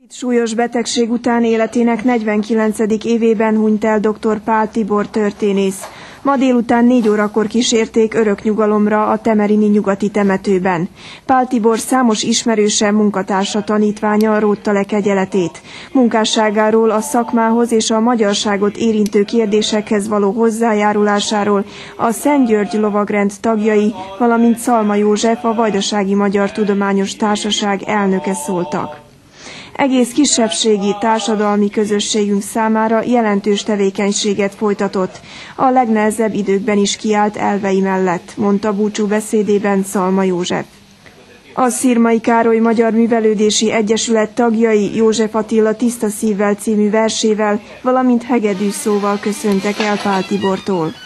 Súlyos betegség után életének 49. évében hunyt el dr. Pál Tibor történész. Ma délután 4 órakor kísérték örök nyugalomra a temerini nyugati temetőben. Pál Tibor számos ismerőse, munkatársa, tanítványa rótta le kegyeletét. Munkásságáról, a szakmához és a magyarságot érintő kérdésekhez való hozzájárulásáról a Szent György Lovagrend tagjai, valamint Szalma József, a Vajdasági Magyar Tudományos Társaság elnöke szóltak. Egész kisebbségi társadalmi közösségünk számára jelentős tevékenységet folytatott. A legnehezebb időkben is kiállt elvei mellett, mondta búcsú beszédében Szalma József. A Szirmai Károly Magyar Művelődési Egyesület tagjai József Attila Tiszta szívvel című versével, valamint hegedűszóval köszöntek el Pál Tibortól.